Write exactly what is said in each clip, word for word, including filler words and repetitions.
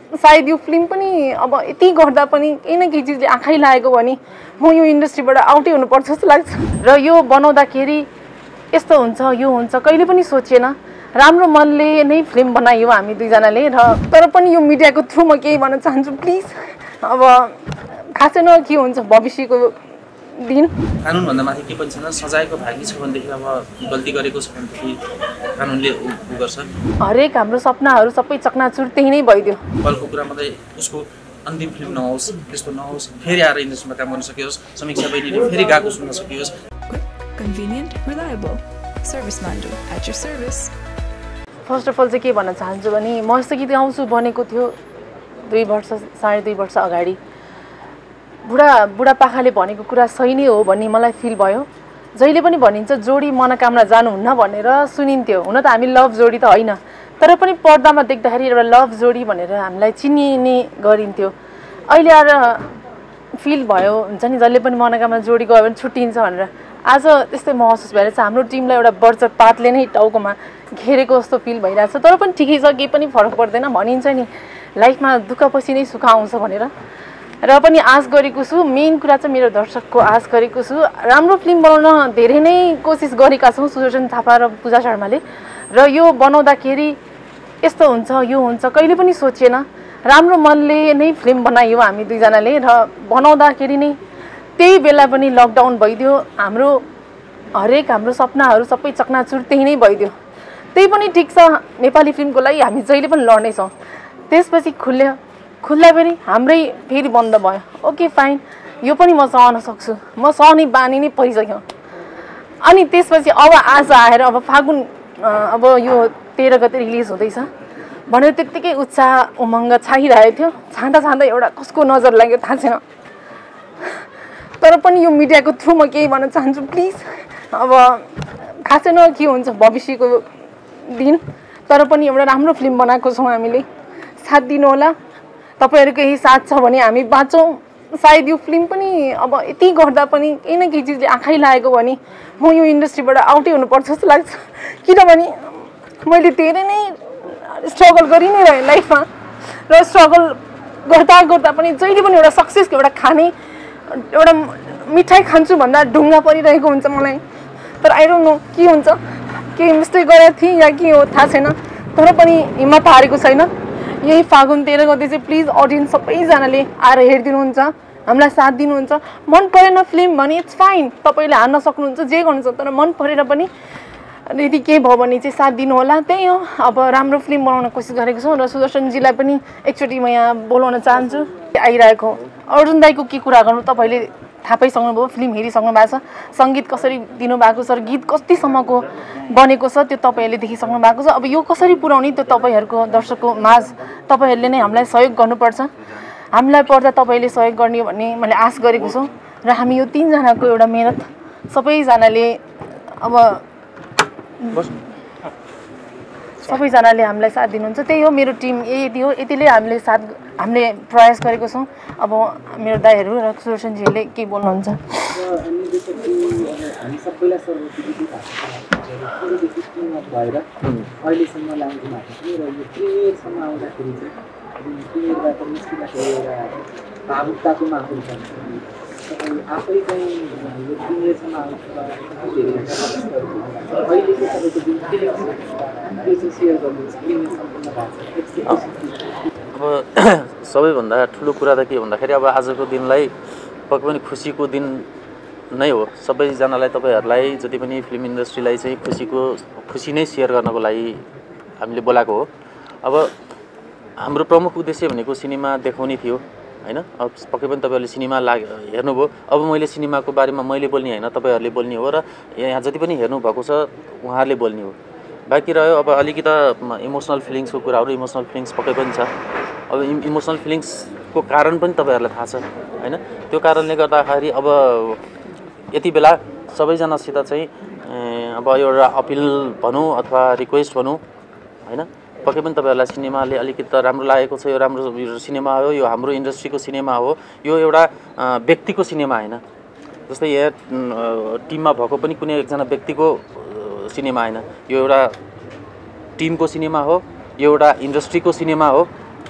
सायद यो फिल्म पनि अब यति गर्दा पनि केही न केही चिजले आँखै लागेको भने म यो इन्डस्ट्रीबाट आउटै हुनुपर्छ जस्तो लाग्छ। र यो बनाउँदाखेरि यस्तो हुन्छ यो हुन्छ कहिले पनि सोचेन, राम्रो मनले नै फिल्म बनायो हामी दुईजनाले। र तर पनि यो मिडियाको थ्रु म केही भन्न चाहन्छु प्लिज। अब थाहा छैन के हुन्छ भविष्यको दिन। कानुनभन्दा माथि के पनि छैन, सजायको भागी छ भनेदेखि अब गल्ती गरेको छ भनेदेखि कानुनले उ गर्छ। हरेक हाम्रो सपनाहरू सबै चकनाचुर त्यही नै भइदियो। कलको कुरा मात्रै उसको अन्तिम फिल्म नहोस्, त्यस्तो नहोस्, फेरि आएर इन्डस्ट्रीमा काम गर्न सकियोस्, समीक्षा बहिनीले फेरि गाएको सुन्न सकियोस्। Convenient, reliable, service minded at your service. First of all चाहिँ के भन्न चाहन्छु भने म यस्तो गीत गाउँछु बनेको थियो दुई वर्ष साढे दुई वर्ष अगाडि। बुढा बुढापाकाले भनेको कुरा सही नै हो भन्ने मलाई फिल भयो। जहिले पनि भनिन्छ जोडी मनोकामना जानुहुन्न भनेर सुनिन्थ्यो। हुन त हामी लभ जोडी त होइन, तर पनि पर्दामा देख्दाखेरि एउटा लभ जोडी भनेर हामीलाई चिनिने गरिन्थ्यो। अहिले आएर फिल भयो हुन्छ नि जसले पनि मनोकामना जोडी गयो भने छुट्टिन्छ भनेर। आज त्यस्तै महसुस भइरहेछ। हाम्रो टिमलाई एउटा बर्चत पातले नै टाउकोमा घेरेको जस्तो फिल भइरहेछ। तर पनि ठिकै छ, केही पनि फरक पर्दैन। भनिन्छ नि लाइफमा दुःख पछि नै सुख आउँछ भनेर। र पनि आश गरेको छु, मेन कुरा चाहिँ मेरो दर्शकको आश गरेको छु। राम्रो फिल्म बनाउन धेरै नै कोसिस गरेका छौँ सुदर्शन थापा र पूजा शर्माले। र यो बनाउँदाखेरि यस्तो हुन्छ यो हुन्छ कहिले पनि सोचेन, राम्रो मनले नै फिल्म बनायो हामी दुईजनाले। र बनाउँदाखेरि नै त्यही बेला पनि लकडाउन भइदियो। हाम्रो हरेक हाम्रो सपनाहरू सबै चकनाचुर त्यही नै भइदियो। त्यही पनि ठिक छ, नेपाली फिल्मको लागि हामी जहिले पनि लड्नेछौँ। त्यसपछि खुल्यो, खुल्दा पनि हाम्रै फेरि बन्द भयो। ओके फाइन, यो पनि म सहन सक्छु, म सहने बानी नै परिसक्यो। अनि त्यसपछि अब आज आएर अब फागुन अब यो तेह्र गते रिलिज हुँदैछ भनेर त्यत्तिकै उत्साह उमङ्ग छाइरहेको थियो। छाँदा छाँदा एउटा कसको नजर लाग्यो थाहा छैन। तर पनि यो मिडियाको थ्रु म केही भन्न चाहन्छु प्लिज। अब थाहा छैन के हुन्छ भविष्यको दिन, तर पनि एउटा राम्रो फिल्म बनाएको छौँ हामीले। साथ दिनु होला, तपाईँहरूको यही साथ छ भने हामी बाँचौँ। सायद यो फिल्म पनि अब यति गर्दा पनि केही न केही चिजले आँखै लागेको भने म यो इन्डस्ट्रीबाट आउटै हुनुपर्छ जस्तो लाग्छ। किनभने मैले धेरै नै स्ट्रगल गरि नै रहेँ लाइफमा। र स्ट्रगल गर्दा गर्दा पनि जहिले पनि एउटा सक्सेसको एउटा खाने एउटा मिठाई खान्छु भन्दा ढुङ्गा परिरहेको हुन्छ मलाई। तर आई डोन्ट नो के हुन्छ, केही मिस्टेक गरेको थिएँ या के हो थाहा छैन। तर पनि हिम्मत हारेको छैन। यही फागुन तेह्र गते चाहिँ प्लिज अडियन्स सबैजनाले आएर हेरिदिनुहुन्छ, हामीलाई साथ दिनुहुन्छ। मन परेन फिल्म भने इट्स फाइन, तपाईँले हान्न सक्नुहुन्छ, जे गर्नुहुन्छ। तर मन परेर पनि यदि केही भयो भने चाहिँ साथ दिनु होला। त्यही हो, अब राम्रो फिल्म बनाउन कोसिस गरेको छौँ। र सुदर्शनजीलाई पनि एकचोटि म यहाँ बोलाउन चाहन्छु। आइरहेको अर्जुन दाईको के कुरा गर्नु, तपाईँले थाहा पाइसक्नुभयो, फिल्म हेरिसक्नु भएको छ। सङ्गीत कसरी दिनुभएको छ र गीत कतिसम्मको बनेको छ त्यो तपाईँहरूले देखिसक्नु भएको छ। अब यो कसरी पुर्याउने त्यो तपाईँहरूको दर्शकको माझ तपाईँहरूले नै हामीलाई सहयोग गर्नुपर्छ। हामीलाई पर्दा तपाईँले सहयोग गर्ने भन्ने मैले आश गरेको छु। र हामी यो तिनजनाको एउटा मेहनत सबैजनाले अब सबैजनाले हामीलाई साथ दिनुहुन्छ। त्यही हो, मेरो टिम यति हो, यतिले हामीले साथ हामीले प्रयास गरेको छौँ। अब मेरो दाइहरू र सुदर्शनजीहरूले के बोल्नुहुन्छ? हामी सबैलाई सर्वोपरि भएर अहिलेसम्म लाग्नु भएको थियो। र यो प्रिमियरसम्म आउँदाखेरि चाहिँ प्रिमियरबाट निस्किँदाखेरि एउटा भावुकताको माहौल छ। तपाईँ आफै चाहिँ यो प्रिमियरसम्म आउँछ अहिले चाहिँ तपाईँको जुन फिलिङ छ त्यो चाहिँ सेयर गर्नुहोस्। प्रिमियर सम्पूर्ण भएको छ। अब सबैभन्दा ठुलो कुरा त के भन्दाखेरि अब आजको दिनलाई पक्कै पनि खुसीको दिन नै हो। सबैजनालाई तपाईँहरूलाई जति पनि फिल्म इन्डस्ट्रीलाई चाहिँ खुसीको खुसी नै सेयर गर्नको लागि हामीले बोलाएको हो। अब हाम्रो प्रमुख उद्देश्य भनेको सिनेमा देखाउने थियो हैन। अब पक्कै पनि तपाईँहरूले सिनेमा लाग हेर्नुभयो। अब मैले सिनेमाको बारेमा मैले बोल्ने होइन, तपाईँहरूले बोल्ने हो। र यहाँ जति पनि हेर्नुभएको छ उहाँहरूले बोल्ने हो। बाँकी रह्यो अब अलिकति इमोसनल फिलिङ्सको कुराहरू। इमोसनल फिलिङ्स पक्कै पनि छ। अब इमोसनल फिलिङ्सको कारण पनि तपाईँहरूलाई थाहा छ हैन। त्यो कारणले गर्दाखेरि अब यति बेला सबैजनासित चाहिँ अब एउटा अपिल भनौँ अथवा रिक्वेस्ट भनौँ हैन, पक्कै पनि तपाईँहरूलाई सिनेमाले अलिकति राम्रो लागेको छ। यो राम्रो सिनेमा हो, यो हाम्रो इन्डस्ट्रीको सिनेमा हो। यो एउटा व्यक्तिको सिनेमा होइन। जस्तै यहाँ टिममा भएको पनि कुनै एकजना व्यक्तिको सिनेमा होइन। यो एउटा टिमको सिनेमा हो, यो एउटा इन्डस्ट्रीको सिनेमा हो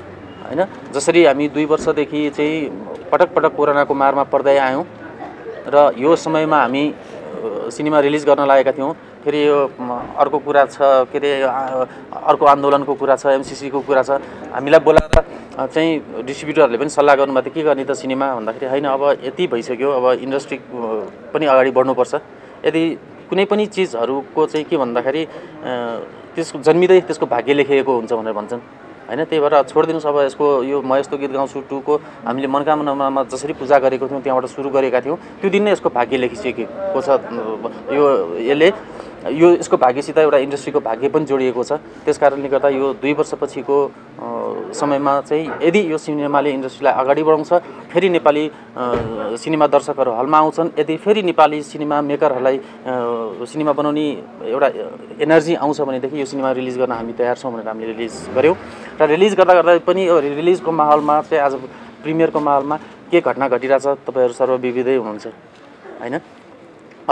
हैन। जसरी हामी दुई वर्षदेखि चाहिँ पटक पटक कोरोनाको मारमा पर्दै आयौँ र यो समयमा हामी सिनेमा रिलिज गर्न लागेका थियौँ। फेरि यो अर्को कुरा छ के अरे अर्को आन्दोलनको कुरा छ, एमसिसीको कुरा छ। हामीलाई बोलाएर चाहिँ डिस्ट्रिब्युटरहरूले पनि सल्लाह गर्नुभएको थियो के गर्ने त सिनेमा भन्दाखेरि होइन अब यति भइसक्यो, अब इन्डस्ट्री पनि अगाडि बढ्नुपर्छ। यदि कुनै पनि चिजहरूको चाहिँ के भन्दाखेरि त्यसको जन्मिँदै त्यसको भाग्य लेखिएको हुन्छ भनेर भन्छन् हैन। त्यही भएर छोडिदिनुहोस् अब यसको यो म यस्तो गीत गाउँछु टूको हामीले मनकामनामा जसरी पूजा गरेको थियौँ त्यहाँबाट सुरु गरेका थियौँ त्यो दिन नै यसको भाग्य लेखिसकेको छ। यो यसले यो यसको भाग्यसित एउटा इन्डस्ट्रीको भाग्य पनि जोडिएको छ। त्यस कारणले गर्दा यो दुई वर्षपछिको समयमा चाहिँ यदि यो सिनेमाले इन्डस्ट्रीलाई अगाडि बढाउँछ, फेरि नेपाली सिनेमा दर्शकहरू हलमा आउँछन्, यदि फेरि नेपाली सिनेमा मेकरहरूलाई सिनेमा बनाउने एउटा एनर्जी आउँछ भनेदेखि यो सिनेमा रिलिज गर्न हामी तयार छौँ भनेर हामीले रिलिज गऱ्यौँ। र रिलिज गर्दा गर्दा पनि यो रिलिजको माहौलमा चाहिँ आज प्रिमियरको माहौलमा के घटना घटिरहेछ तपाईँहरू सर्वविदितै हुनुहुन्छ हैन। अब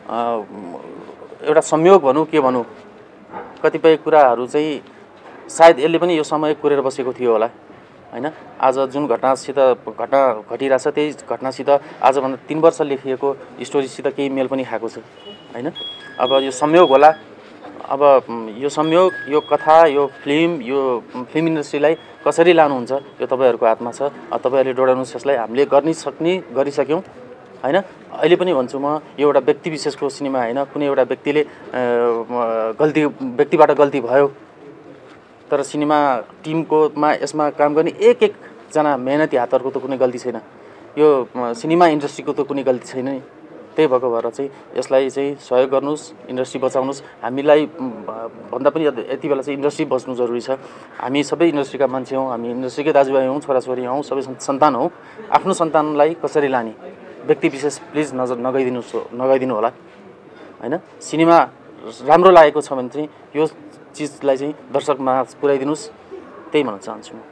एउटा संयोग भनौँ के भनौँ, कतिपय कुराहरू चाहिँ सायद यसले पनि यो समय कुरेर बसेको थियो होला हैन। आज जुन घटनासित घटना घटिरहेछ त्यही घटनासित आजभन्दा तीन वर्ष लेखिएको स्टोरीसित केही मेल पनि खाएको छ हैन। अब यो संयोग होला। अब यो संयोग, यो कथा, यो फिल्म, यो फिल्म इन्डस्ट्रीलाई कसरी लानुहुन्छ यो तपाईँहरूको हातमा छ। तपाईँहरूले डोडाउनुहोस् यसलाई। हामीले गर्न सक्ने गरिसक्यौँ हैन। अहिले पनि भन्छु म यो एउटा व्यक्ति विशेषको सिनेमा हैन, कुनै एउटा व्यक्तिले गल्ती व्यक्तिबाट गल्ती भयो तर सिनेमा टिमकोमा यसमा काम गर्ने एक एकजना मेहनती हातहरूको त कुनै गल्ती छैन। यो सिनेमा इन्डस्ट्रीको त कुनै गल्ती छैन नि। त्यही भएको भएर चाहिँ यसलाई चाहिँ सहयोग गर्नुहोस्, इन्डस्ट्री बचाउनुहोस्। हामीलाई भन्दा पनि यति बेला चाहिँ इन्डस्ट्री बच्नु जरुरी छ। हामी सबै इन्डस्ट्रीका मान्छे हौँ, हामी इन्डस्ट्रीकै दाजुभाइ हौँ, छोराछोरी हौँ, सबै सन्तान हौँ। आफ्नो सन्तानलाई कसरी लाने व्यक्ति विशेष प्लिज नजर नगइदिनुहोस् नगइदिनु होला हैन। सिनेमा राम्रो लागेको छ भने चाहिँ यो चिजलाई चाहिँ दर्शकमा पुर्याइदिनुहोस्, त्यही भन्न चाहन्छु म।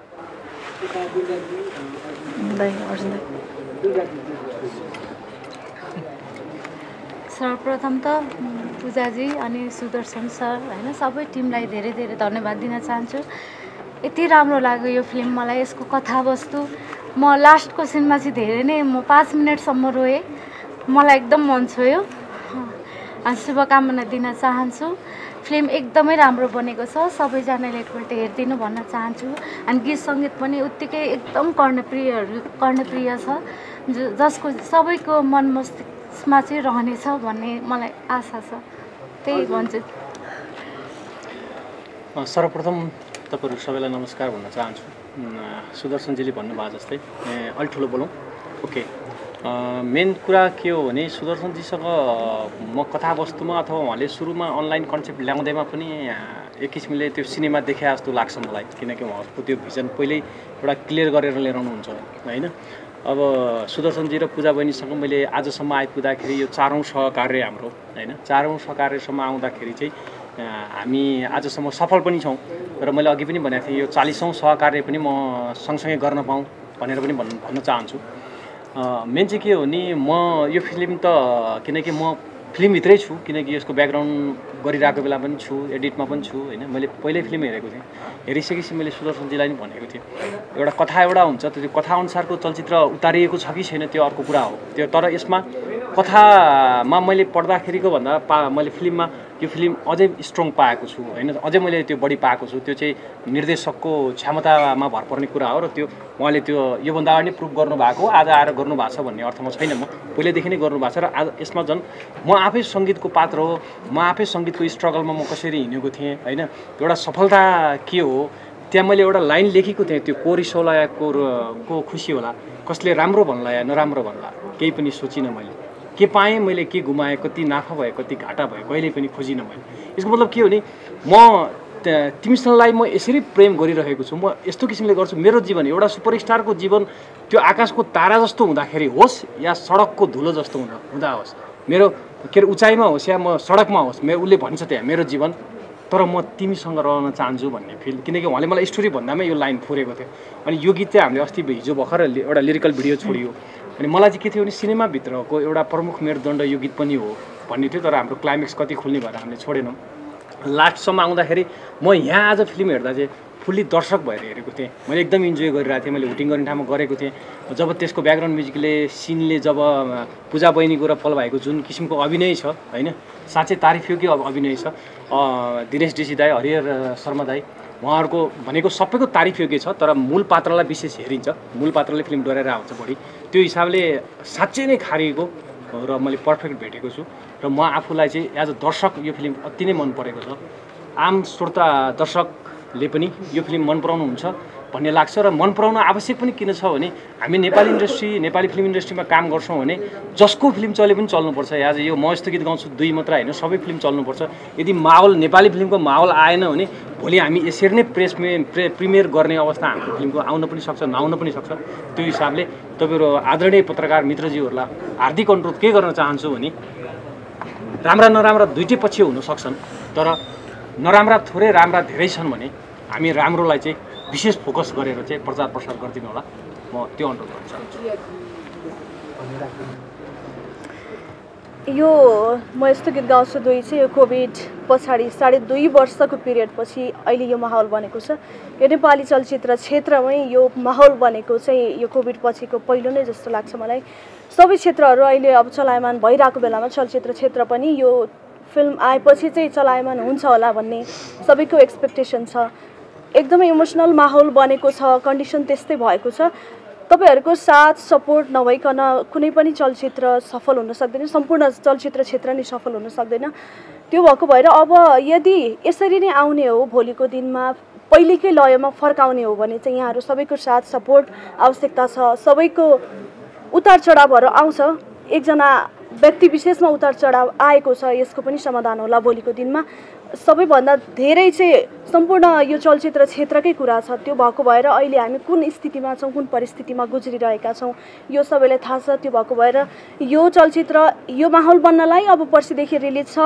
सर्वप्रथम त पूजाजी अनि सुदर्शन सर हैन सबै टिमलाई धेरै धेरै धन्यवाद दिन चाहन्छु। यति राम्रो लाग्यो यो फिल्म मलाई। यसको कथावस्तु म लास्टको सिनमा चाहिँ धेरै नै म पाँच मिनटसम्म रोएँ। मलाई एकदम मन छोयो। शुभकामना दिन चाहन्छु। फिल्म एकदमै राम्रो बनेको छ। सबैजनाले एकपल्ट हेरिदिनु भन्न चाहन्छु। अनि गीत सङ्गीत पनि उत्तिकै एकदम कर्णप्रियहरू कर्णप्रिय छ, जसको सबैको मन मस्तिष्कमा चाहिँ रहनेछ भन्ने मलाई आशा छ। त्यही भन्छु। सर्वप्रथम तपाईँहरू सबैलाई नमस्कार भन्न चाहन्छु। सुदर्शनजीले भन्नुभएको जस्तै अलि ठुलो बोलौँ। ओके, मेन कुरा के हो भने सुदर्शनजीसँग म कथावस्तुमा अथवा उहाँले सुरुमा अनलाइन कन्सेप्ट ल्याउँदैमा पनि एक किसिमले त्यो सिनेमा देखे जस्तो लाग्छ मलाई। किनकि उहाँको त्यो भिजन पहिल्यै एउटा क्लियर गरेर लिएर आउनुहुन्छ होइन। अब सुदर्शनजी र पूजा बहिनीसँग मैले आजसम्म आइपुग्दाखेरि यो चारौँ सहकार्य हाम्रो होइन, चारौँ सहकार्यसम्म आउँदाखेरि चाहिँ हामी आजसम्म सफल पनि छौँ। र मैले अघि पनि भनेको थिएँ यो चालिसौँ सहकार्य पनि म सँगसँगै गर्न पाऊँ भनेर पनि भन्न भन्न चाहन्छु। मेन चाहिँ के हो नि, म यो फिल्म त किनकि म फिल्मभित्रै छु, किनकि यसको ब्याकग्राउन्ड गरिरहेको बेला पनि छु, एडिटमा पनि छु होइन। मैले पहिल्यै फिल्म हेरेको थिएँ, हेरिसकेपछि मैले सुदर्शनजीलाई पनि भनेको थिएँ एउटा कथा एउटा हुन्छ, त्यो कथाअनुसारको चलचित्र उतारिएको छ कि छैन त्यो अर्को कुरा हो त्यो। तर यसमा कथामा मैले पढ्दाखेरिको भन्दा पा मैले फिल्ममा यो फिल्म अझै स्ट्रङ पाएको छु होइन, अझै मैले त्यो बढी पाएको छु। त्यो चाहिँ निर्देशकको क्षमतामा भर पर्ने कुरा हो र त्यो उहाँले त्यो योभन्दा अगाडि नै प्रुभ गर्नुभएको, आज आएर गर्नुभएको छ भन्ने अर्थमा छैन। म पहिल्यैदेखि नै गर्नुभएको छ र आज यसमा झन् म आफै सङ्गीतको पात्र हो, म आफै सङ्गीतको स्ट्रगलमा म कसरी हिँडेको थिएँ होइन। एउटा सफलता के हो त्यहाँ मैले एउटा लाइन लेखेको थिएँ, त्यो को रिस होला या को को खुसी होला, कसले राम्रो भन्ला या नराम्रो भन्ला, केही पनि सोचिनँ मैले। के पाएँ मैले, के गुमाएँ, कति नाफा भयो, कति घाटा भयो, कहिले पनि खोजिनँ मैले। यसको मतलब के हो नि, म तिमीसँगलाई म यसरी प्रेम गरिरहेको छु, म यस्तो किसिमले गर्छु। मेरो जीवन एउटा सुपरस्टारको जीवन त्यो आकाशको तारा जस्तो हुँदाखेरि होस् या सडकको धुलो जस्तो हुँदा हुँदा होस्, मेरो के अरे उचाइमा होस् या म सडकमा होस्, मेरो उसले भन्छ त्यहाँ मेरो जीवन तर म तिमीसँग रहन चाहन्छु भन्ने फिल। किनकि उहाँले मलाई स्टोरी भन्दामै यो लाइन फुरेको थियो। अनि यो गीत चाहिँ हामीले अस्ति हिजो भर्खर एउटा लिरिकल भिडियो छोडियो। अनि मलाई चाहिँ के थियो भने सिनेमाभित्रको एउटा प्रमुख मेरुदण्ड यो गीत पनि हो भन्ने थियो, तर हाम्रो क्लाइमेक्स कति खुल्ने भएर हामीले छोडेनौँ। लास्टसम्म आउँदाखेरि म यहाँ आज फिल्म हेर्दा चाहिँ फुल्ली दर्शक भएर हेरेको थिएँ। मैले एकदम इन्जोय गरिरहेको थिएँ। मैले हुटिङ गर्ने ठाउँमा गरेको थिएँ। जब त्यसको ब्याकग्राउन्ड म्युजिकले सिनले जब पूजा बहिनीको र पल भाइको जुन किसिमको अभिनय छ होइन, साँच्चै तारिफ योग्य अभिनय छ। दिनेश डिसी दाई, हरिहर शर्मा दाई, उहाँहरूको भनेको सबैको तारिफ योग्य छ। तर मूल पात्रलाई विशेष हेरिन्छ, मूल पात्रले फिल्म डोराएर आउँछ बढी। त्यो हिसाबले साँच्चै नै खारिएको र मैले पर्फेक्ट भेटेको छु। र म आफूलाई चाहिँ एज अ दर्शक यो फिल्म अति नै मन परेको छ। आम श्रोता दर्शकले पनि यो फिल्म मन पराउनुहुन्छ भन्ने लाग्छ। र मन पराउन आवश्यक पनि किन छ भने हामी नेपाली इन्डस्ट्री नेपाली फिल्म इन्डस्ट्रीमा काम गर्छौँ भने जसको फिल्म चले पनि चल्नुपर्छ। आज यो म यस्तो गीत गाउँछु दुई मात्र होइन, सबै फिल्म चल्नुपर्छ। यदि माहौल नेपाली फिल्मको माहौल आएन भने भोलि हामी यसरी नै प्रेस प्रे प्रिमियर गर्ने अवस्था हाम्रो फिल्मको आउन पनि सक्छ, नआउन पनि सक्छ। त्यो हिसाबले तपाईँहरू आदरणीय पत्रकार मित्रज्यूहरूलाई हार्दिक अनुरोध के गर्न चाहन्छु भने राम्रा नराम्रा दुइटै पक्ष हुन सक्छन्, तर नराम्रा थोरै राम्रा धेरै छन् भने हामी राम्रोलाई चाहिँ विशेष फोकस गरेर चाहिँ प्रचार प्रसार गरिदिनु होला। म त्यो अनुरोध गर्न चाहन्छु। यो म यस्तो गीत गाउँछु दुई चाहिँ यो कोभिड पछाडि साढे दुई वर्षको पिरियडपछि अहिले यो माहौल बनेको छ। यो नेपाली चलचित्र क्षेत्रमै यो माहौल बनेको चाहिँ यो कोभिड पछिको पहिलो नै जस्तो लाग्छ मलाई। सबै क्षेत्रहरू अहिले अब चलायमान भइरहेको बेलामा चलचित्र क्षेत्र पनि यो फिल्म आएपछि चाहिँ चलायमान हुन्छ होला भन्ने सबैको एक्सपेक्टेसन छ। एकदमै इमोसनल माहौल बनेको छ, कन्डिसन त्यस्तै भएको छ। तपाईहरूको साथ सपोर्ट नभइकन कुनै पनि चलचित्र सफल हुन सक्दैन, सम्पूर्ण चलचित्र क्षेत्र नै सफल हुन सक्दैन। त्यो भएको भएर अब यदि यसरी नै आउने हो भोलिको दिनमा पहिलेकै लयमा फर्काउने हो भने चाहिँ यहाँहरू सबैको साथ सपोर्ट आवश्यकता छ। सबैको उतार चढावहरू आउँछ, एकजना व्यक्ति विशेषमा उतार चढाव आएको छ, यसको पनि समाधान होला भोलिको दिनमा। सबैभन्दा धेरै चाहिँ सम्पूर्ण यो चलचित्र क्षेत्रकै कुरा छ। त्यो भएको भएर अहिले हामी कुन स्थितिमा छौँ, कुन परिस्थितिमा गुज्रिरहेका छौँ यो सबैलाई थाहा छ। त्यो भएको भएर यो चलचित्र यो माहौल बन्नलाई अब पर्सिदेखि रिलिज छ।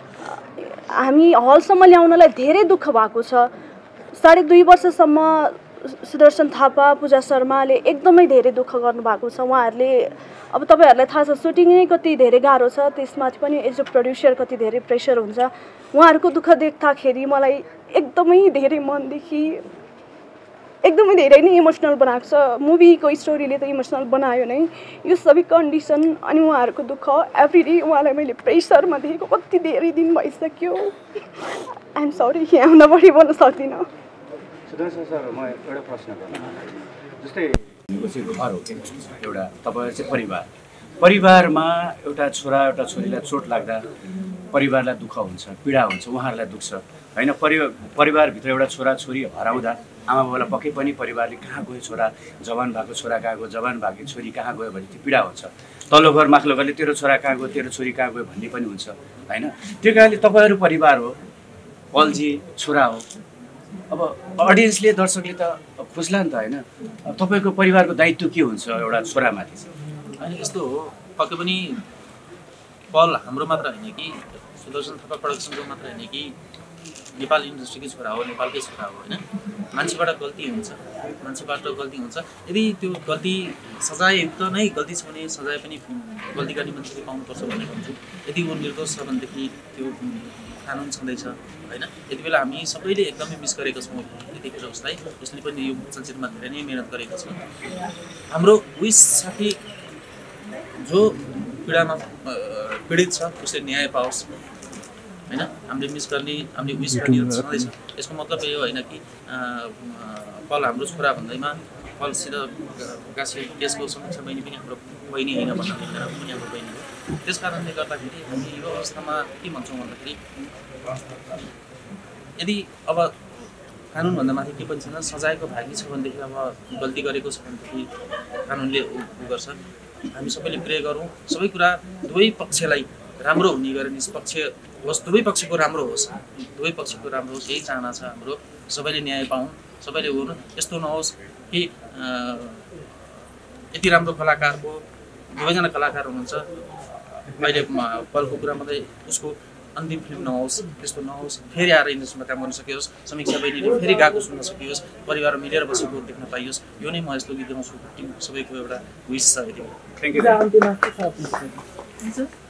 हामी हलसम्म ल्याउनलाई धेरै दुःख भएको छ। साढे दुई वर्षसम्म सुदर्शन थापा, पूजा शर्माले एकदमै धेरै दुःख गर्नुभएको छ। उहाँहरूले अब तपाईँहरूलाई थाहा छ सुटिङ नै कति धेरै गाह्रो छ, त्यसमाथि पनि एज अ प्रड्युसर कति धेरै प्रेसर हुन्छ। उहाँहरूको दुःख देख्दाखेरि मलाई एकदमै धेरै मनदेखि एकदमै धेरै नै इमोसनल बनाएको छ। मुभीको स्टोरीले त इमोसनल बनायो नै, यो सबै कन्डिसन अनि उहाँहरूको दुःख एभ्रिडे उहाँलाई मैले प्रेसरमा देखेको कति धेरै दिन भइसक्यो। आइएम सरी, यहाँ बढी बोल्न सक्दिनँ। सुदर्शन सर, म एउटा प्रश्न गर्नु, जस्तै चाहिँ घर हो कि एउटा तपाईँहरू चाहिँ परिवार परिवारमा एउटा छोरा एउटा छोरीलाई चोट लाग्दा परिवारलाई दुःख हुन्छ, पीडा हुन्छ, उहाँहरूलाई दुख्छ होइन। परिवार परिवारभित्र एउटा छोरा छोरी हराउँदा आमा बाबालाई पक्कै पनि परिवारले कहाँ गयो छोरा, जवान भएको छोरा कहाँ गयो, जवान भएको छोरी कहाँ गयो भने त्यो पीडा हुन्छ। तल्लो घर माथिल्लो घरले तेरो छोरा कहाँ गयो, तेरो छोरी कहाँ गयो भन्ने पनि हुन्छ होइन। त्यो कारणले तपाईँहरू परिवार हो, पल्जी छोरा हो। अब अडियन्सले दर्शकले त खोज्ला नि त होइन, तपाईँको परिवारको दायित्व के हुन्छ एउटा छोरामाथि चाहिँ? अनि यस्तो हो, पक्कै पनि पल हाम्रो मात्र होइन कि सुदर्शन थापा प्रोडक्सनको मात्र होइन कि नेपाल इन्डस्ट्रीकै छोरा हो, नेपालकै छोरा हो होइन। मान्छेबाट गल्ती हुन्छ, मान्छेबाट गल्ती हुन्छ। यदि त्यो गल्ती सजाययुक्त नै गल्ती छ भने सजाय पनि गल्ती गर्ने मान्छेले पाउनुपर्छ भन्ने भन्छु। यदि ऊ निर्दोष छ भनेदेखि त्यो कानुन छँदैछ होइन। यति बेला हामी सबैले एकदमै मिस गरेको छौँ यतिखेर उसलाई। उसले पनि यो चलचित्रमा धेरै नै मिहिनेत गरेको छ। हाम्रो विश साथी जो पीडामा पीडित छ उसले न्याय पाओस् होइन। हामीले मिस गर्ने, हामीले विस गर्ने छँदैछ। यसको मतलब यो होइन कि पल हाम्रो छोरा भन्दैमा पलसित गाँसी देशको समीक्षा बहिनी पनि हाम्रो बहिनी होइन भन्न मिल्दैन, पनि हाम्रो बहिनी हो। त्यस कारणले गर्दाखेरि हामी यो अवस्थामा के भन्छौँ भन्दाखेरि यदि अब कानुनभन्दा माथि के पनि छैन, सजायको भागी छ भनेदेखि अब गल्ती गरेको छ भनेदेखि कानुनले उ गर्छ। हामी सबैले प्रे गरौँ सबै कुरा दुवै पक्षलाई राम्रो हुने गरेर निष्पक्ष होस्, दुवै पक्षको राम्रो होस्, दुवै पक्षको राम्रो होस्, यही चाहना छ हाम्रो। सबैले न्याय पाउन्, सबैले हुनु। यस्तो नहोस् कि यति राम्रो कलाकारको दुवैजना कलाकार हुनुहुन्छ, अहिले पलको कुरा मात्रै उसको अन्तिम फिल्म नहोस्, त्यस्तो नहोस्। फेरि आएर इन्डस्ट्रीमा काम गर्न सकियोस्, समीक्षा बहिनीले फेरि गाएको सुन्न सकियोस्, परिवार मिलेर बसेको देख्न पाइयोस्। यो नै म यस्तो गीत गाउँछु सबैको एउटा विश छ। यति थ्याङ्क यू।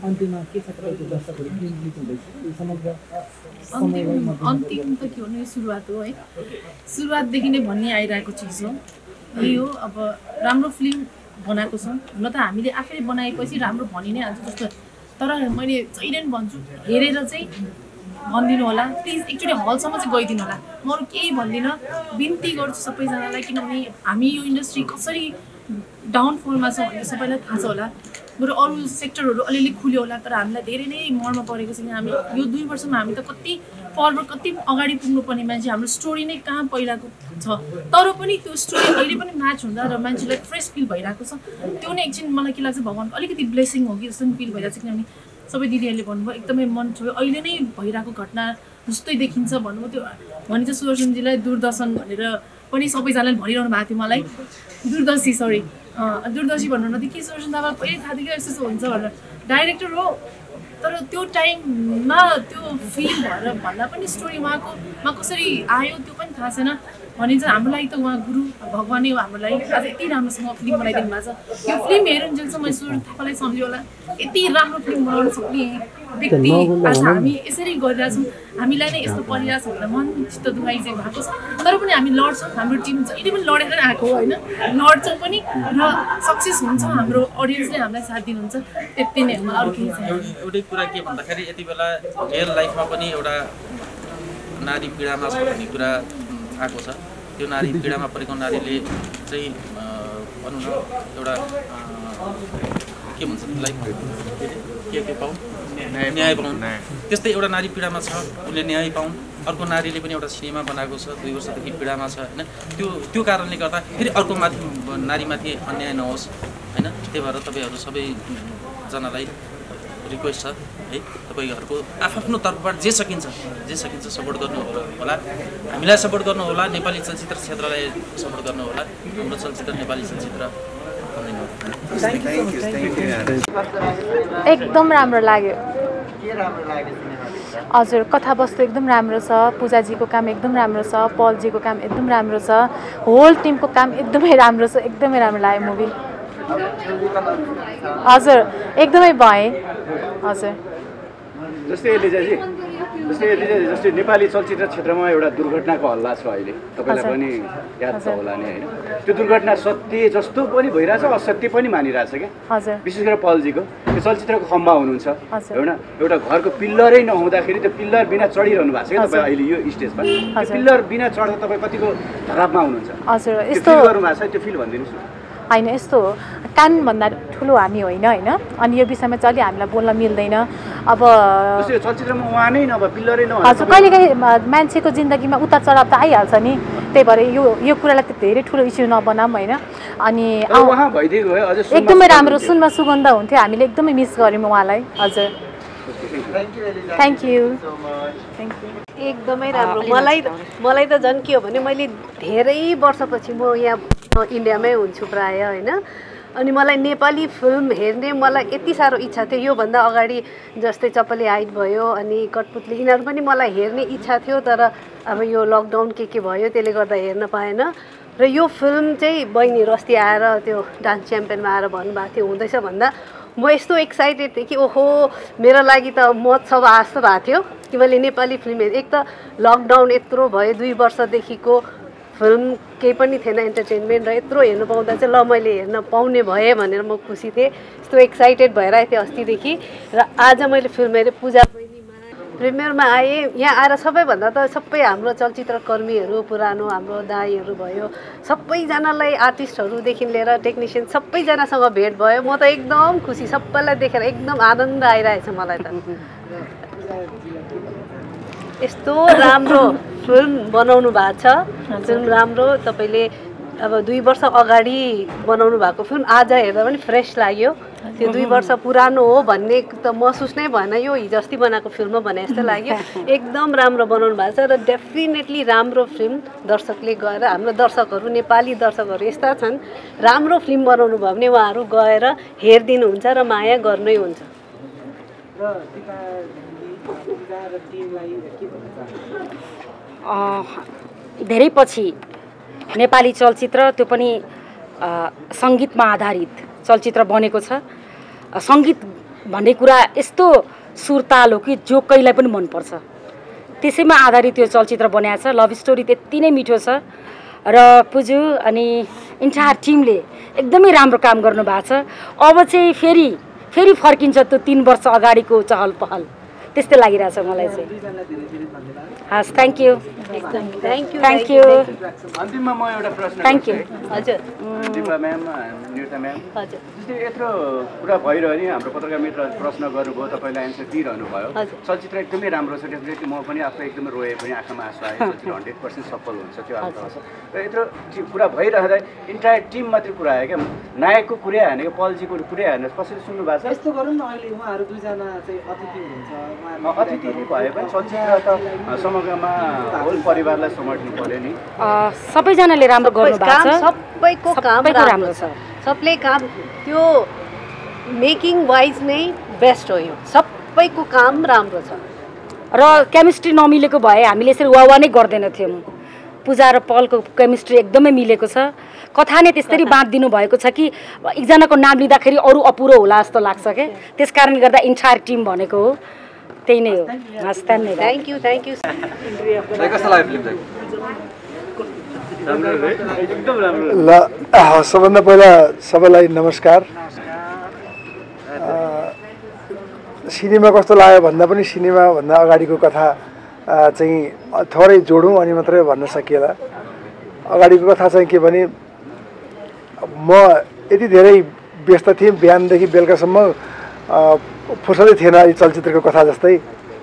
अन्तिममा के छ तपाईँको दर्शकहरू के लिनुहुँदैछ यो समग्र अन्तिम अन्तिम त के भन्नु यो सुरुवात हो है सुरुवातदेखि नै भन्ने आइरहेको चिज हो यही हो अब राम्रो फिल्म बनाएको छ हुन त हामीले आफैले बनाएपछि राम्रो भनि नै हाल्छ जस्तो तर मैले जहिले पनि भन्छु हेरेर चाहिँ भनिदिनु होला प्लिज एकचोटि हलसम्म चाहिँ गइदिनु होला म अरू केही भन्दिनँ बिन्ती गर्छु सबैजनालाई किनभने हामी यो इन्डस्ट्री कसरी डाउनफलमा छ भन्ने सबैलाई थाहा छ होला बरु अरू सेक्टरहरू अलिअलि खुल्यो होला तर हामीलाई धेरै नै मर्म परेको छ हामी यो दुई वर्षमा हामी त कति फरवर्ड कति अगाडि पुग्नुपर्ने मान्छे हाम्रो स्टोरी नै कहाँ पहिलाको छ तर पनि त्यो स्टोरी अहिले पनि म्याच हुँदा र मान्छेलाई फ्रेस फिल भइरहेको छ त्यो नै एकछिन मलाई के लाग्छ भगवान्को अलिकति ब्लेसिङ हो कि जस्तो फिल भइरहेको छ किनभने सबै दिदीहरूले भन्नुभयो एकदमै मन छोयो अहिले नै भइरहेको घटना जस्तै देखिन्छ भन्नुभयो त्यो भने चाहिँ सुदर्शनजीलाई दूरदर्शन भनेर पनि सबैजनाले भनिरहनु भएको थियो मलाई दूरदर्शी सरी दूरदर्शी भन्नु न के सुदर्शन दाबा पहिल्यै थाहा थियो कि यस्तो यस्तो हुन्छ भनेर डाइरेक्टर हो तर त्यो टाइममा त्यो फिल भएर भन्दा पनि स्टोरी उहाँको मा कसरी आयो त्यो पनि थाहा छैन भनिन्छ हाम्रो लागि त उहाँ गुरु भगवानै हो हाम्रो लागि आज यति राम्रोसँग फिल्म बनाइदिनु भएको छ यो फिल्म हेरुन्जेलसम्म मैले सुरु थापालाई सम्झ्यो होला यति राम्रो फिल्म बनाउन सक्ने व्यक्ति आज हामी यसरी गरिरहेछौँ हामीलाई नै यस्तो परिरहेछ भनेर मन चित्त दुखाइ चाहिँ भएको छ तर पनि हामी लड्छौँ हाम्रो टिम जहिले पनि लडेर आएको हो होइन लड्छौँ पनि र सक्सेस हुन्छ हाम्रो अडियन्सले हामीलाई साथ दिनुहुन्छ त्यति नै हो अरू केही छैन एउटै कुरा के भन्दाखेरि यति बेला रियल लाइफमा पनि एउटा नारी पीडामा छ भन्ने कुरा आएको छ त्यो नारी पीडामा परेको नारीले चाहिँ भनौँ न एउटा के भन्छ लाइक के के पाउँ न्याय पाउँ त्यस्तै एउटा नारी पीडामा छ उसले न्याय पाउँ अर्को नारीले पनि एउटा सिनेमा बनाएको छ दुई वर्षदेखि पीडामा छ होइन त्यो त्यो कारणले गर्दा फेरि अर्को माथि नारीमाथि अन्याय नहोस् होइन त्यही भएर तपाईँहरू सबैजनालाई रिक्वेस्ट छ है तपाईँहरूको आफ्नो तर्फबाट जे सकिन्छ जे सकिन्छ सपोर्ट गर्नु होला हामीलाई सपोर्ट गर्नु होला नेपाली चलचित्र क्षेत्रलाई सपोर्ट गर्नु होला हाम्रो चलचित्र नेपाली चलचित्र एकदम राम्रो लाग्यो हजुर कथावस्तु एकदम राम्रो छ पूजाजीको काम एकदम राम्रो छ पलजीको काम एकदम राम्रो छ होल टिमको काम एकदमै राम्रो छ एकदमै राम्रो लाग्यो मुभी हजुर एकदमै भएँ हजुर जस्तै एलिजाजी जस्तै एलिजाजी जस्तै नेपाली चलचित्र क्षेत्रमा एउटा दुर्घटनाको हल्ला छ अहिले तपाईँलाई पनि याद छ होला नि होइन त्यो दुर्घटना सत्य जस्तो पनि भइरहेछ असत्य पनि मानिरहेछ क्या हजुर विशेष गरेर पलजीको त्यो चलचित्रको खम्बा हुनुहुन्छ होइन एउटा घरको पिल्लरै नहुँदाखेरि त्यो पिल्लर बिना चढिरहनु भएको छ क्या तपाईँ अहिले यो स्टेजमा त्यो पिल्लर बिना चढ्दा तपाईँ कतिको धरापमा हुनुहुन्छ हजुर यस्तो गर्नुभएको छ त्यो फिल भनिदिनुहोस् न होइन यस्तो कानभन्दा ठुलो हामी होइन होइन अनि यो विषयमा चाहिँ अलि हामीलाई बोल्न मिल्दैन अब चलचित्रमा उहाँ नै नभए पिल्लरै नभए हजुर कहिलेकाहीँ मान्छेको जिन्दगीमा उतार चढाव त आइहाल्छ नि त्यही भएर यो यो कुरालाई त धेरै ठुलो इस्यु नबनाऊँ होइन अनि एकदमै राम्रो सुनमा सुगन्ध हुन्थ्यो हामीले एकदमै मिस गऱ्यौँ उहाँलाई हजुर थ्याङ्क यू थ्याङ्क यू एकदमै राम्रो मलाई मलाई त झन् के हो भने मैले धेरै वर्षपछि म यहाँ इन्डियामै हुन्छु प्रायः होइन अनि मलाई नेपाली फिल्म हेर्ने मलाई यति साह्रो इच्छा थियो योभन्दा अगाडि जस्तै चप्पले हाइट भयो अनि कठपुतली यिनीहरू पनि मलाई हेर्ने इच्छा थियो तर अब यो लकडाउन के के भयो त्यसले गर्दा हेर्न पाएन र यो फिल्म चाहिँ बहिनी अस्ति आएर त्यो डान्स च्याम्पियनमा आएर भन्नुभएको थियो हुँदैछ भन्दा म यस्तो एक्साइटेड थिएँ कि ओहो मेरो लागि त महोत्सव जस्तो भएको थियो कि मैले नेपाली फिल्म हेरेँ एक त लकडाउन यत्रो भयो दुई वर्षदेखिको फिल्म केही पनि थिएन इन्टरटेनमेन्ट र यत्रो हेर्नु पाउँदा चाहिँ ल मैले हेर्न पाउने भएँ भनेर म खुसी थिएँ यस्तो एक्साइटेड भइरहेको थिएँ अस्तिदेखि र आज मैले फिल्म हेरेँ पूजा प्रिमियरमा आएँ यहाँ आएर सबैभन्दा त सबै हाम्रो चलचित्रकर्मीहरू पुरानो हाम्रो दाईहरू भयो सबैजनालाई आर्टिस्टहरूदेखि लिएर टेक्निसियन सबैजनासँग भेट भयो म त एकदम खुसी सबैलाई देखेर एकदम आनन्द आइरहेछ मलाई त यस्तो राम्रो फिल्म बनाउनु भएको छ फिल्म राम्रो तपाईँले अब दुई वर्ष अगाडि बनाउनु भएको फिल्म आज हेर्दा पनि फ्रेस लाग्यो त्यो दुई वर्ष पुरानो हो भन्ने त महसुस नै भएन यो हिजो अस्ति बनाएको फिल्म भने जस्तो लाग्यो एकदम राम्रो बनाउनु भएको छ र डेफिनेटली राम्रो फिल्म दर्शकले गएर हाम्रो दर्शकहरू नेपाली दर्शकहरू यस्ता छन् राम्रो फिल्म बनाउनु भयो भने उहाँहरू गएर हेरिदिनुहुन्छ र माया गर्नै हुन्छ धेरै पछि नेपाली चलचित्र त्यो पनि सङ्गीतमा आधारित चलचित्र बनेको छ सङ्गीत भन्ने कुरा यस्तो सुरताल हो कि जो कहिल्यै पनि मनपर्छ। त्यसैमा आधारित यो चलचित्र बनाएको छ। लभ स्टोरी त्यति नै मिठो छ र पुजु अनि इन्टायर टिमले एकदमै राम्रो काम गर्नुभएको छ। अब चाहिँ फेरि फेरि फर्किन्छ त्यो तीन वर्ष अगाडिको चहल पहल त्यस्तै लागिरहेछ मलाई चाहिँ। हस् thank you thank you thank you अन्तिममा म एउटा प्रश्न थ्याङ्क यू हजुर दिपा म्याम निरुता म्याम हजुर जस्तै यत्रो कुरा भइरह्यो नि हाम्रो पत्रकार मित्र प्रश्न गर्नुभयो तपाईँले एन्सर दिइरहनु भयो चलचित्र एकदमै राम्रो छ डेफिनेटली म पनि आफै एकदमै रोएँ पनि आँखामा आँसु आयो चलचित्र हन्ड्रेड पर्सेन्ट सफल हुन्छ त्यो आग्रह छ र यत्रो कुरा भइरहँदा इन्टायर टिम मात्रै कुरा आयो क्या नायकको कुरै हानेको पल्जीको कुरै हाने कसरी सुन्नु भएको छ यस्तो गरौँ न अहिले उहाँहरू दुईजना चाहिँ अतिथि हुनुहुन्छ अतिथि भए पनि चलचित्र त समग्रमा होल परिवारलाई समेट्नु पर्यो नि सबैजनाले राम्रो गर्नुभएको छ सबैको काम राम्रो छ सबले काम त्यो मेकिङ वाइज नै बेस्ट हो यो सबैको काम राम्रो छ र केमिस्ट्री नमिलेको भए हामीले यसरी वावा नै गर्दैन थियौँ पूजा र पलको केमिस्ट्री एकदमै मिलेको छ कथा नै त्यसरी बाँधिदिनु भएको छ कि एकजनाको नाम लिँदाखेरि अरू अपुरो होला जस्तो लाग्छ क्या त्यस कारणले गर्दा इन्टायर टिम भनेको हो त्यही नै हो हस् धन्यवाद थ्याङ्क यू थ्याङ्क यू कस्तो लाग्यो फिल्म ल सबभन्दा पहिला सबैलाई नमस्कार सिनेमा कस्तो लाग्यो भन्दा पनि सिनेमाभन्दा अगाडिको कथा चाहिँ थोरै जोडौँ अनि मात्रै भन्न सकिएला अगाडिको कथा चाहिँ के भने म यति धेरै व्यस्त थिएँ बिहानदेखि बेलुकासम्म फुर्सदै थिएन यो चलचित्रको कथा जस्तै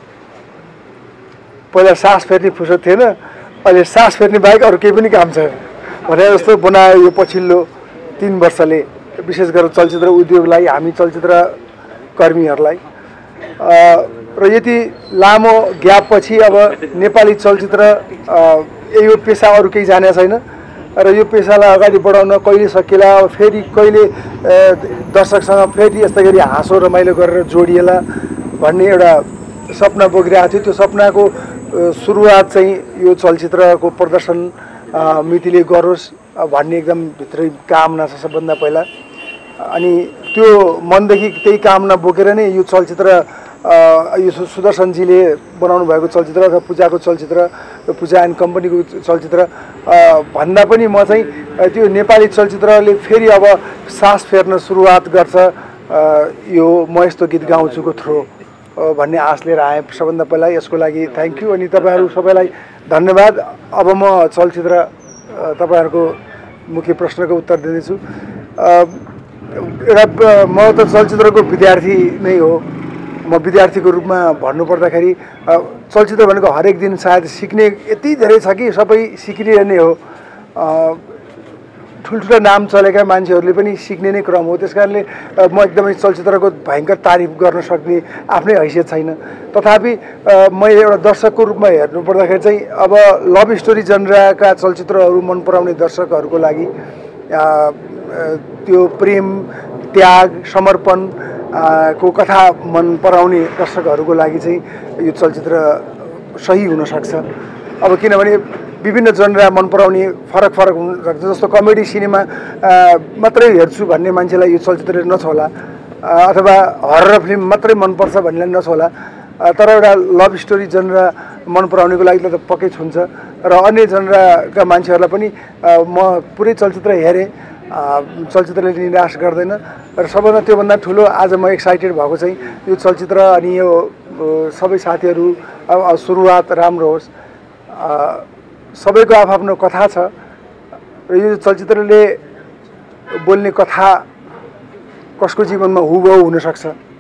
पहिला सास फेर्ने फुर्सद थिएन अहिले सास फेर्ने बाहेक अरू केही पनि काम छ भने जस्तो बनायो यो पछिल्लो तिन वर्षले विशेष गरेर चलचित्र उद्योगलाई हामी चलचित्र कर्मीहरूलाई र यति लामो ग्यापपछि अब नेपाली चलचित्र यो पेसा अरू केही जाने छैन र यो पेसालाई अगाडि बढाउन कहिले सकिएला फेरि कहिले दर्शकसँग फेरि यस्तै गरी हाँसो रमाइलो गरेर जोडिएला भन्ने एउटा सपना बोकिरहेको थियो त्यो सपनाको सुरुवात चाहिँ यो चलचित्रको प्रदर्शन मितिले गरोस् भन्ने एकदम भित्रै कामना छ सबभन्दा पहिला अनि त्यो मनदेखि त्यही कामना बोकेर नै यो चलचित्र यो सुदर्शनजीले बनाउनु भएको चलचित्र अथवा पूजाको चलचित्र पूजा एन्ड कम्पनीको चलचित्र भन्दा पनि म चाहिँ त्यो नेपाली चलचित्रले फेरि अब सास फेर्न सुरुवात गर्छ यो म यस्तो गीत गाउँछुको थ्रो भन्ने आश लिएर आएँ सबभन्दा पहिला यसको लागि थ्याङ्क यू अनि तपाईँहरू सबैलाई धन्यवाद अब म चलचित्र तपाईँहरूको मुख्य प्रश्नको उत्तर दिँदैछु एउटा म त चलचित्रको विद्यार्थी नै हो म विद्यार्थीको रूपमा भन्नुपर्दाखेरि चलचित्र भनेको हरेक दिन सायद सिक्ने यति धेरै छ कि सबै सिक्ने नै हो ठुल्ठुला नाम चलेका मान्छेहरूले पनि सिक्ने नै क्रम हो त्यस कारणले म एकदमै चलचित्रको भयङ्कर तारिफ गर्न सक्ने आफ्नै हैसियत छैन तथापि मैले एउटा दर्शकको रूपमा हेर्नु पर्दाखेरि चाहिँ अब लभ स्टोरी जनराका चलचित्रहरू मन पराउने दर्शकहरूको लागि त्यो प्रेम त्याग समर्पण को कथा मन पराउने दर्शकहरूको लागि चाहिँ यो चलचित्र सही हुनसक्छ अब किनभने विभिन्न जनरा मन पराउने फरक फरक हुनसक्छ जस्तो कमेडी सिनेमा मात्रै हेर्छु भन्ने मान्छेलाई यो चलचित्र नछोला अथवा हरर फिल्म मात्रै मनपर्छ भन्नेलाई नछोला तर एउटा लभ स्टोरी जनरा मन पराउनेको लागि त पक्कै छुन्छ र अन्य जनराका मान्छेहरूलाई पनि म पुरै चलचित्र हेरेँ चलचित्रले निराश गर्दैन र सबभन्दा त्योभन्दा ठुलो आज म एक्साइटेड भएको चाहिँ यो चलचित्र अनि यो सबै साथीहरू अब सुरुवात राम्रो होस् सबैको आफ्नो कथा छ र यो चलचित्रले बोल्ने कथा कसको जीवनमा हुबहु हुनसक्छ